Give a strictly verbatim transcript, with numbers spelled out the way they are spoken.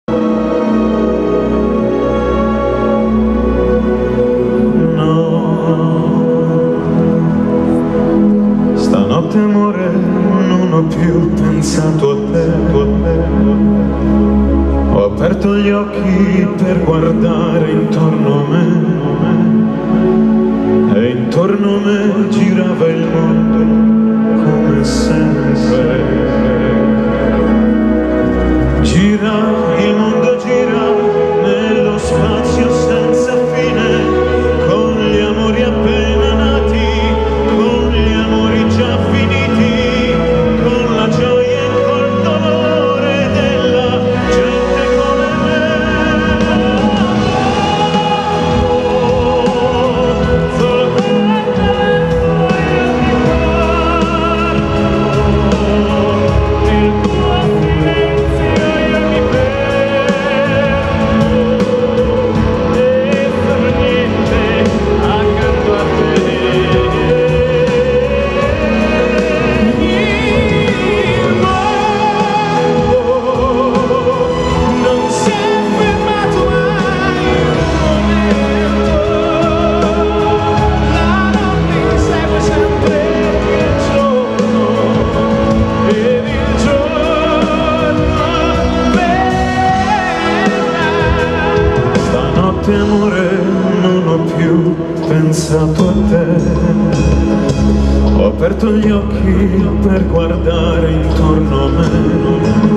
Stanotte amore non ho più pensato a te, a te. Ho aperto gli occhi per guardare intorno a me e intorno a me girava il mondo come sempre. Gira, il mondo gira nello spazio senza fine, con gli amori appena nati, con gli amori già finiti, con la gioia e col dolore della gente come me. Solo quando voglio guardo il tuo silenzio, io mi perdo e sono niente accanto a te. Il mondo non si è fermato mai un momento, la notte insegue sempre il giorno ed il giorno verrà. Stanotte amore non ho più pensato a te, ho aperto gli occhi per guardare intorno a me